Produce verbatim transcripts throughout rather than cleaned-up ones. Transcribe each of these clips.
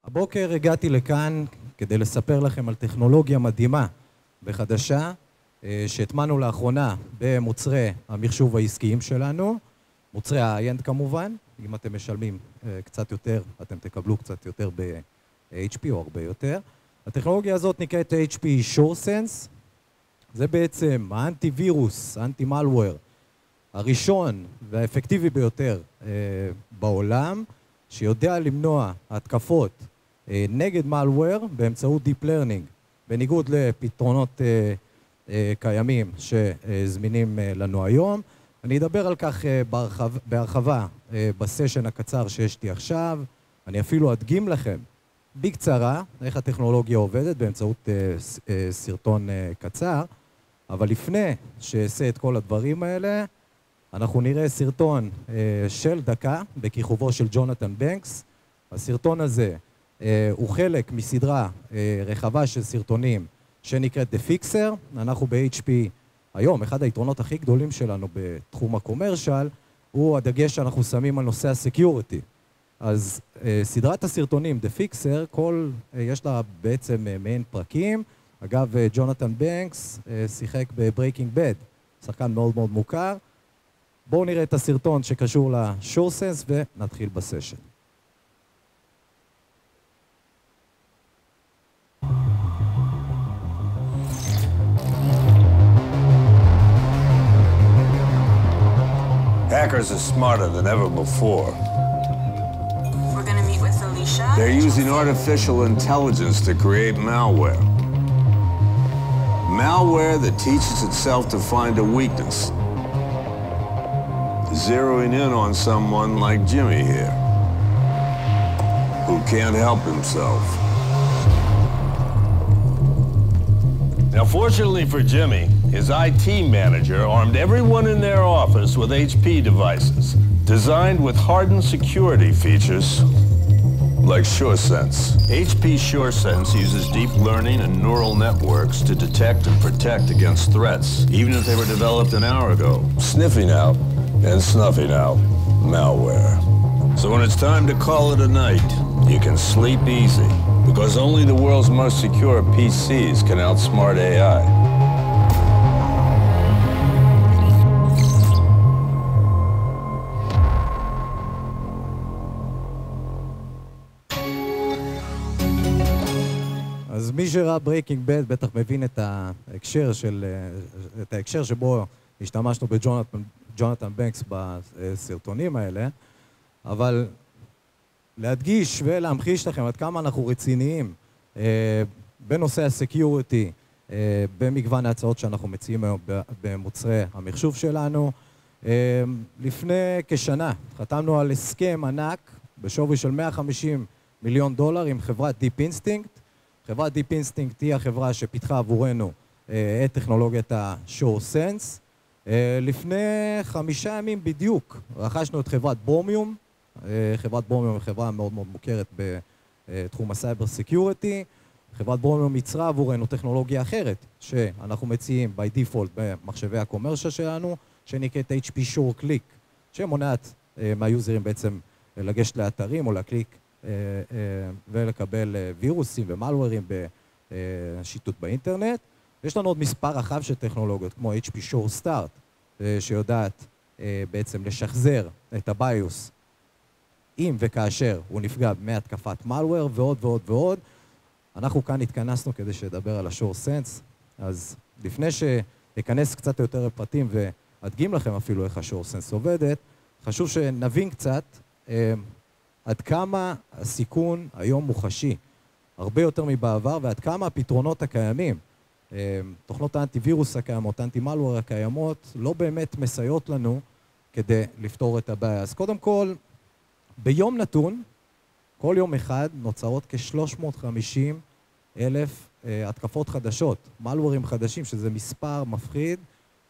הבוקר הגעתי לכאן כדי לספר לכם על טכנולוגיה מדהימה וחדשה שהטמענו לאחרונה במוצרי המחשוב העסקיים שלנו, מוצרי ה-High-End כמובן. אם אתם משלמים קצת יותר, אתם תקבלו קצת יותר ב-H P או הרבה יותר. הטכנולוגיה הזאת נקראת H P SureSense. זה בעצם האנטי-וירוס, האנטי-מלוור הראשון והאפקטיבי ביותר בעולם, שיודע למנוע התקפות נגד מלוור באמצעות Deep Learning, בניגוד לפתרונות קיימים שזמינים לנו היום. אני אדבר על כך בהרחבה בסשן הקצר שיש לי עכשיו. אני אפילו אדגים לכם בקצרה איך הטכנולוגיה עובדת באמצעות סרטון קצר, אבל לפני שאעשה את כל הדברים האלה, אנחנו נראה סרטון של דקה בכיכובו של ג'ונתן בנקס. הסרטון הזה הוא חלק מסדרה רחבה של סרטונים שנקראת The Fixer. אנחנו ב-H P היום, אחד היתרונות הכי גדולים שלנו בתחום הקומרשל, הוא הדגש שאנחנו שמים על נושא הסקיוריטי. אז סדרת הסרטונים The Fixer, כל, יש לה בעצם מעין פרקים. אגב, ג'ונתן בנקס שיחק ב-Breaking Bad, שחקן מאוד מאוד מוכר. בואו נראה את הסרטון שקשור ל-SureSense ונתחיל בסשן. Hackers are smarter than ever before. We're gonna meet with Alicia. They're using artificial intelligence to create malware. Malware that teaches itself to find a weakness. Zeroing in on someone like Jimmy here, who can't help himself. Now, fortunately for Jimmy, his I T manager armed everyone in their office with H P devices, designed with hardened security features like SureSense. H P SureSense uses deep learning and neural networks to detect and protect against threats, even if they were developed an hour ago, sniffing out and snuffing out malware. So when it's time to call it a night, you can sleep easy, because only the world's most secure P Cs can outsmart A I. אז מי שראה Breaking Bad בטח מבין את ההקשר של, את ההקשר שבו השתמשנו בג'ונתן ג'ונתן בנקס בסרטונים האלה, אבל להדגיש ולהמחיש לכם עד כמה אנחנו רציניים אה, בנושא הסקיוריטי, אה, במגוון ההצעות שאנחנו מציעים היום במוצרי המחשוב שלנו. אה, לפני כשנה חתמנו על הסכם ענק בשווי של מאה וחמישים מיליון דולר עם חברת Deep Instinct. חברת Deep Instinct היא החברה שפיתחה עבורנו אה, את טכנולוגיית ה-SureSense. לפני חמישה ימים בדיוק רכשנו את חברת ברומיום. חברת ברומיום היא חברה מאוד מאוד מוכרת בתחום הסייבר סקיוריטי. חברת ברומיום ייצרה עבורנו טכנולוגיה אחרת שאנחנו מציעים by default במחשבי הקומרשל שלנו, שנקראת H P Sure Click, שמונעת מהיוזרים בעצם לגשת לאתרים או להקליק ולקבל וירוסים ומלוורים בשיטוט באינטרנט. יש לנו עוד מספר רחב של טכנולוגיות, כמו H P Sure Start, שיודעת בעצם לשחזר את הביוס אם וכאשר הוא נפגע מהתקפת מלוור, ועוד ועוד ועוד. אנחנו כאן התכנסנו כדי שדבר על ה-SureSense, אז לפני שאכנס קצת יותר לפרטים ואדגים לכם אפילו איך ה-SureSense עובדת, חשוב שנבין קצת עד כמה הסיכון היום מוחשי, הרבה יותר מבעבר, ועד כמה הפתרונות הקיימים, תוכנות האנטי-וירוס הקיימות, האנטי-מלוור הקיימות, לא באמת מסייעות לנו כדי לפתור את הבעיה. אז קודם כל, ביום נתון, כל יום אחד נוצרות כ-שלוש מאות וחמישים אלף התקפות חדשות, מלוורים חדשים, שזה מספר מפחיד.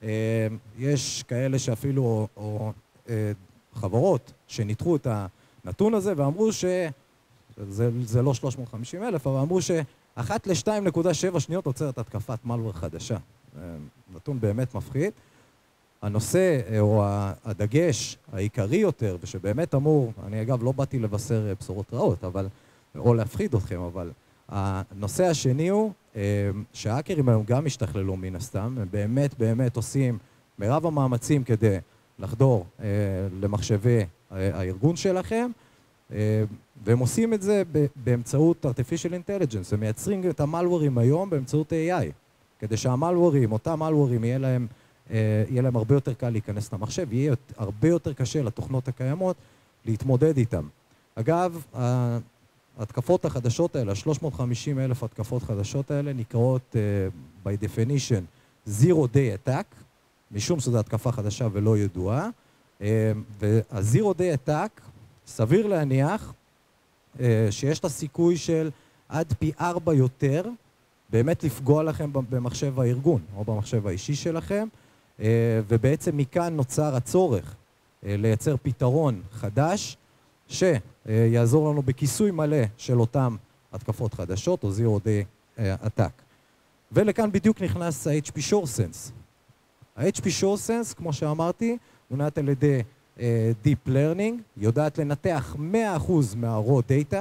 יש כאלה שאפילו, או, או חברות שניתחו את הנתון הזה ואמרו שזה זה לא שלוש מאות וחמישים אלף, אבל אמרו ש... אחת ל-שתיים נקודה שבע שניות עוצרת התקפת מלוור חדשה. נתון באמת מפחיד. הנושא או הדגש העיקרי יותר, ושבאמת אמור, אני אגב לא באתי לבשר בשורות רעות, אבל או להפחיד אתכם, אבל הנושא השני הוא שההאקרים היום גם השתכללו מן הסתם, הם באמת באמת עושים מרב המאמצים כדי לחדור למחשבי הארגון שלכם, והם עושים את זה באמצעות artificial intelligence, הם מייצרים את המלוורים היום באמצעות איי איי, כדי שהמלוורים, אותם מלוורים, יהיה להם, יהיה להם הרבה יותר קל להיכנס למחשב, יהיה הרבה יותר קשה לתוכנות הקיימות להתמודד איתם. אגב, ההתקפות החדשות האלה, שלוש מאות וחמישים אלף התקפות חדשות האלה, נקראות uh, by definition zero day attack, משום שזו התקפה חדשה ולא ידועה, uh, וה-zero day attack סביר להניח uh, שיש את הסיכוי של עד פי ארבע יותר באמת לפגוע לכם במחשב הארגון או במחשב האישי שלכם, uh, ובעצם מכאן נוצר הצורך uh, לייצר פתרון חדש, שיעזור לנו בכיסוי מלא של אותם התקפות חדשות, או Zero Day Attack. ולכאן בדיוק נכנס ה-אייץ' פי SureSense. ה-אייץ' פי SureSense, כמו שאמרתי, מונעת על ידי uh, Deep Learning, יודעת לנתח מאה אחוז מה-raw data,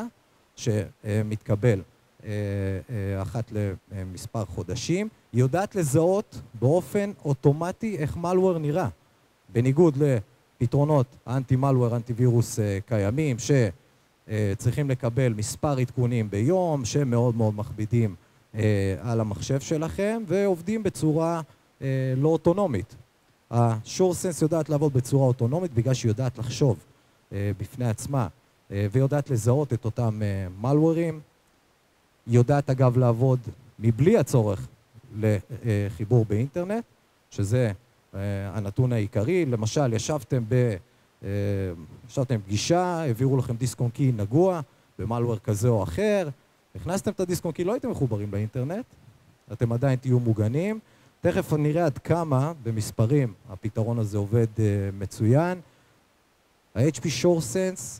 שמתקבל uh, uh, אחת למספר חודשים, היא יודעת לזהות באופן אוטומטי איך malware נראה, בניגוד ל... פתרונות אנטי-מלוור, אנטי-וירוס קיימים, שצריכים לקבל מספר עדכונים ביום, שמאוד מאוד מכבידים על המחשב שלכם, ועובדים בצורה לא אוטונומית. ה-SureSense יודעת לעבוד בצורה אוטונומית, בגלל שהיא יודעת לחשוב בפני עצמה, ויודעת לזהות את אותם מלוורים. היא יודעת אגב לעבוד מבלי הצורך לחיבור באינטרנט, שזה הנתון העיקרי. למשל, ישבתם ב... ישבתם פגישה, העבירו לכם דיסק און קי נגוע במלוור כזה או אחר, הכנסתם את הדיסק און קי, לא הייתם מחוברים לאינטרנט, אתם עדיין תהיו מוגנים. תכף נראה עד כמה במספרים הפתרון הזה עובד מצוין. ה-אייץ' פי SureSense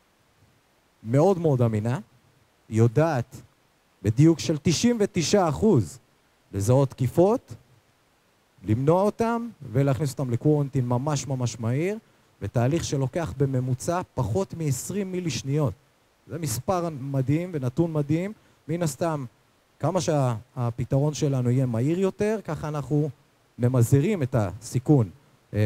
מאוד מאוד אמינה, היא יודעת בדיוק של תשעים ותשעה אחוז לזהות תקיפות, למנוע אותם ולהכניס אותם לקוורנטין ממש ממש מהיר, בתהליך שלוקח בממוצע פחות מ-עשרים מילי שניות. זה מספר מדהים ונתון מדהים. מן הסתם, כמה שהפתרון שלנו יהיה מהיר יותר, ככה אנחנו ממזערים את הסיכון אה,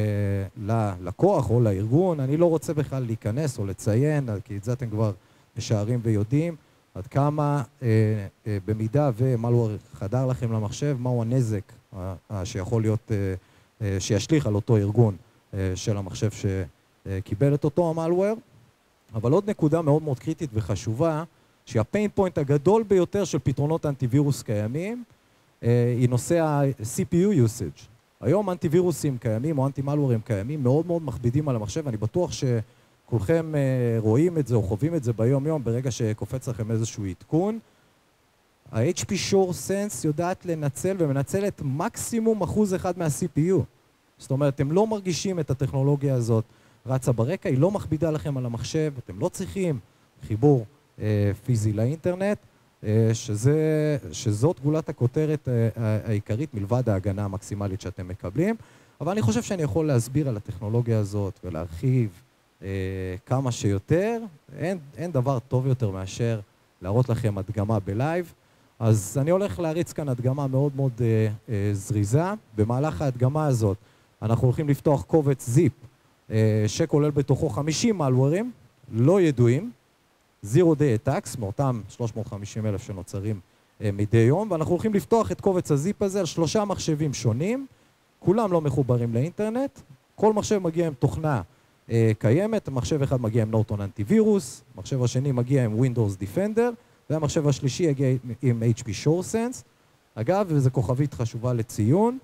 ללקוח או לארגון. אני לא רוצה בכלל להיכנס או לציין, כי את זה אתם כבר משערים ויודעים, עד כמה אה, אה, במידה ומלוור חדר לכם למחשב, מהו הנזק שיכול להיות, שישליך על אותו ארגון של המחשב שקיבל את אותו המלוור. אבל עוד נקודה מאוד מאוד קריטית וחשובה, שהפיין פוינט הגדול ביותר של פתרונות אנטיווירוס קיימים, היא נושא ה-סי פי יו usage. היום אנטיווירוסים קיימים או אנטי-מלוורים קיימים מאוד מאוד מכבידים על המחשב, אני בטוח שכולכם רואים את זה או חווים את זה ביום יום, ברגע שקופץ לכם איזשהו עדכון. ה-אייץ' פי SureSense יודעת לנצל ומנצלת מקסימום אחוז אחד מה-סי פי יו. זאת אומרת, אתם לא מרגישים את הטכנולוגיה הזאת רצה ברקע, היא לא מכבידה לכם על המחשב, אתם לא צריכים חיבור אה, פיזי לאינטרנט, אה, שזה, שזאת גולת הכותרת אה, העיקרית מלבד ההגנה המקסימלית שאתם מקבלים. אבל אני חושב שאני יכול להסביר על הטכנולוגיה הזאת ולהרחיב אה, כמה שיותר. אין, אין דבר טוב יותר מאשר להראות לכם הדגמה בלייב. אז אני הולך להריץ כאן הדגמה מאוד מאוד אה, אה, זריזה. במהלך ההדגמה הזאת אנחנו הולכים לפתוח קובץ זיפ אה, שכולל בתוכו חמישים מלוורים לא ידועים, Zero Day Attacks, מאותם שלוש מאות וחמישים אלף שנוצרים אה, מדי יום, ואנחנו הולכים לפתוח את קובץ הזיפ הזה על שלושה מחשבים שונים, כולם לא מחוברים לאינטרנט, כל מחשב מגיע עם תוכנה אה, קיימת, מחשב אחד מגיע עם נורטון אנטיווירוס, מחשב השני מגיע עם Windows Defender, והמחשב השלישי יגיע עם אייץ' פי SureSense. אגב, וזו כוכבית חשובה לציון,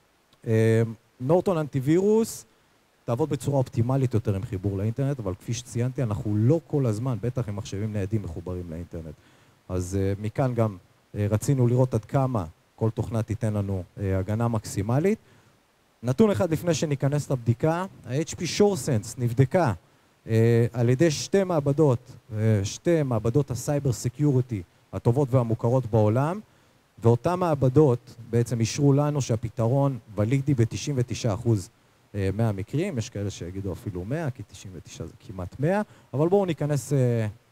נורטון אנטיווירוס תעבוד בצורה אופטימלית יותר עם חיבור לאינטרנט, אבל כפי שציינתי, אנחנו לא כל הזמן, בטח עם מחשבים ניידים מחוברים לאינטרנט. אז מכאן גם רצינו לראות עד כמה כל תוכנה תיתן לנו הגנה מקסימלית. נתון אחד לפני שניכנס לבדיקה, ה-אייץ' פי SureSense נבדקה על ידי שתי מעבדות, שתי מעבדות הסייבר סקיוריטי הטובות והמוכרות בעולם, ואותן מעבדות בעצם אישרו לנו שהפתרון ולידי ב-תשעים ותשעה אחוז מהמקרים, יש כאלה שיגידו אפילו מאה, כי תשעים ותשעה זה כמעט מאה, אבל בואו ניכנס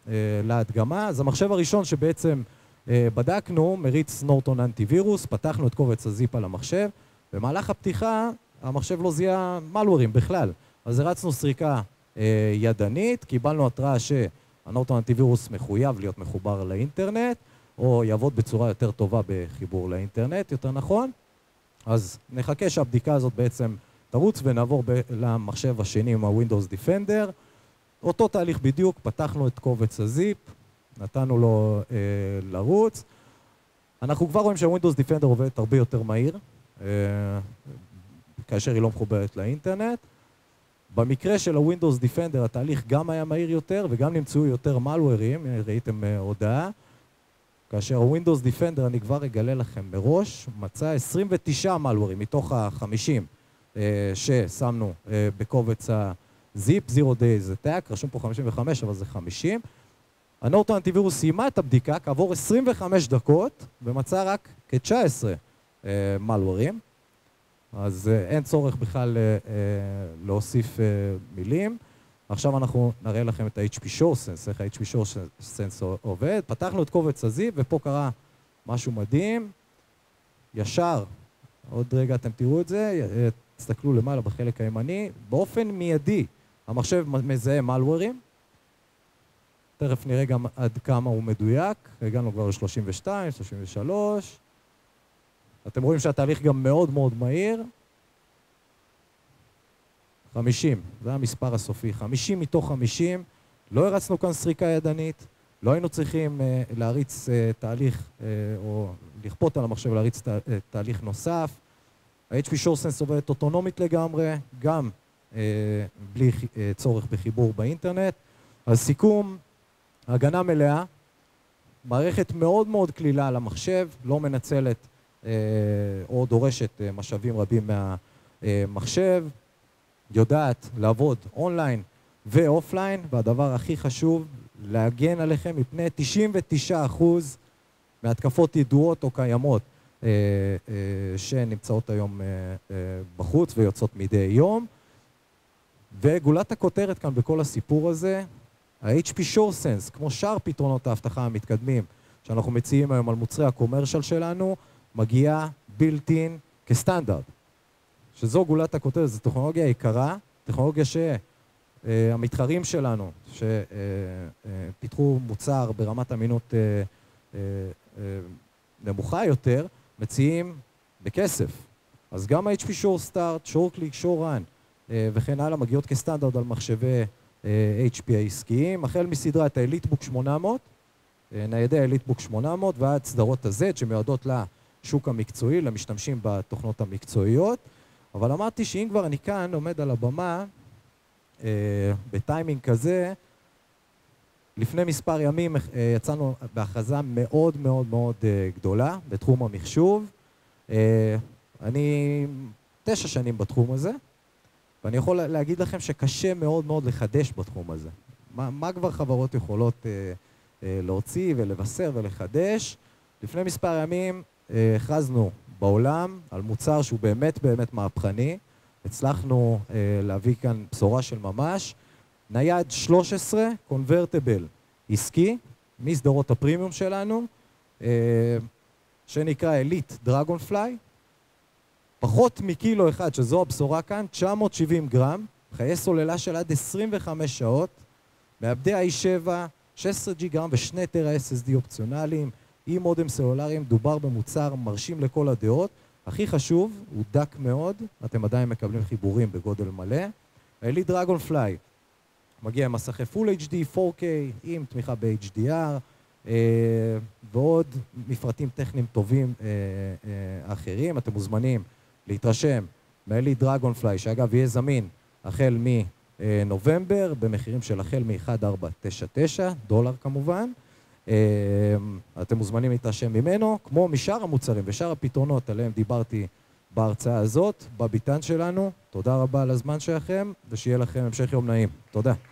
להדגמה. אז המחשב הראשון שבעצם בדקנו, מריץ נורטון אנטיווירוס, פתחנו את קובץ הזיפ על המחשב, במהלך הפתיחה המחשב לא זיהה מלוורים בכלל. אז הרצנו סריקה ידנית, קיבלנו התראה שהנורטון אנטיווירוס מחויב להיות מחובר לאינטרנט, או יעבוד בצורה יותר טובה בחיבור לאינטרנט, יותר נכון. אז נחכה שהבדיקה הזאת בעצם תרוץ ונעבור למחשב השני עם ה-Windows Defender. אותו תהליך בדיוק, פתחנו את קובץ הזיפ, נתנו לו אה, לרוץ. אנחנו כבר רואים שה-Windows Defender עובדת הרבה יותר מהיר, אה, כאשר היא לא מחוברת לאינטרנט. במקרה של ה-Windows Defender התהליך גם היה מהיר יותר וגם נמצאו יותר מלוורים, ראיתם אה, הודעה. כאשר ה-Windows Defender, אני כבר אגלה לכם מראש, מצא עשרים ותשעה מלוורים מתוך ה-חמישים אה, ששמנו אה, בקובץ ה-Zip, Zero Days Attack, רשום פה חמישים וחמש, אבל זה חמישים. הנורטון אנטיווירוס סיימה את הבדיקה כעבור עשרים וחמש דקות, ומצא רק כ-תשע עשרה אה, מלוורים. אז אה, אין צורך בכלל אה, להוסיף אה, מילים. עכשיו אנחנו נראה לכם את ה-H P SureSense, איך ה-H P SureSense עובד. פתחנו את קובץ הזיפ, ופה קרה משהו מדהים. ישר, עוד רגע אתם תראו את זה, תסתכלו למעלה בחלק הימני, באופן מיידי המחשב מזהה מלוורים. תכף נראה גם עד כמה הוא מדויק, הגענו כבר ל-שלושים ושתיים, שלושים ושלוש. אתם רואים שהתהליך גם מאוד מאוד מהיר. חמישים, זה המספר הסופי, חמישים מתוך חמישים, לא הרצנו כאן סריקה ידנית, לא היינו צריכים uh, להריץ uh, תהליך, uh, או לכפות על המחשב להריץ תה, uh, תהליך נוסף. ה-H P SureSense עובדת אוטונומית לגמרי, גם uh, בלי uh, צורך בחיבור באינטרנט. אז סיכום, הגנה מלאה, מערכת מאוד מאוד כלילה על המחשב, לא מנצלת uh, או דורשת uh, משאבים רבים מהמחשב, יודעת לעבוד אונליין ואופליין, והדבר הכי חשוב, להגן עליכם מפני תשעים ותשעה אחוז מהתקפות ידועות או קיימות אה, אה, שנמצאות היום אה, אה, בחוץ ויוצאות מדי יום. וגולת הכותרת כאן בכל הסיפור הזה, ה-H P SureSense, כמו שאר פתרונות ההבטחה המתקדמים שאנחנו מציעים היום על מוצרי הקומרשל שלנו, מגיעה built-in כסטנדרט. שזו גולת הכותרת, זו טכנולוגיה יקרה, טכנולוגיה שהמתחרים שלנו, שפיתחו מוצר ברמת אמינות נמוכה יותר, מציעים בכסף. אז גם ה-H P SureStart, SureClick, SureRun וכן הלאה מגיעות כסטנדרט על מחשבי H P העסקיים, החל מסדרה את ה-EliteBook שמונה מאות, ניידי ה-EliteBook שמונה מאות ועד סדרות ה-Z שמיועדות לשוק המקצועי, למשתמשים בתוכנות המקצועיות. אבל אמרתי שאם כבר אני כאן עומד על הבמה, אה, בטיימינג כזה, לפני מספר ימים אה, יצאנו בהכרזה מאוד מאוד מאוד אה, גדולה בתחום המחשוב. אה, אני תשע שנים בתחום הזה, ואני יכול להגיד לכם שקשה מאוד מאוד לחדש בתחום הזה. מה, מה כבר חברות יכולות אה, אה, להוציא ולבשר ולחדש? לפני מספר ימים אה, הכרזנו בעולם על מוצר שהוא באמת באמת מהפכני. הצלחנו אה, להביא כאן בשורה של ממש. נייד שלוש עשרה, קונברטיבל עסקי, מסדרות הפרימיום שלנו, אה, שנקרא אליט דרגונפליי. פחות מקילו אחד, שזו הבשורה כאן, תשע מאות שבעים גרם, חיי סוללה של עד עשרים וחמש שעות, מעבדי איי שבע, שש עשרה ג'י גרם ושני טרה אס אס די אופציונליים, עם מודם סלולרי, מדובר במוצר מרשים לכל הדעות. הכי חשוב, הוא דק מאוד, אתם עדיין מקבלים חיבורים בגודל מלא. האליט דרגונפליי מגיע עם מסכי Full H D, פור קיי, עם תמיכה ב-H D R, אה, ועוד מפרטים טכניים טובים אה, אה, אחרים. אתם מוזמנים להתרשם מהאליט דרגונפליי, שאגב יהיה זמין החל מנובמבר, במחירים של החל מ-אחד נקודה ארבע תשע תשע, דולר כמובן. אתם מוזמנים להתרשם ממנו, כמו משאר המוצרים ושאר הפתרונות עליהם דיברתי בהרצאה הזאת, בביתן שלנו. תודה רבה על הזמן שלכם, ושיהיה לכם המשך יום נעים. תודה.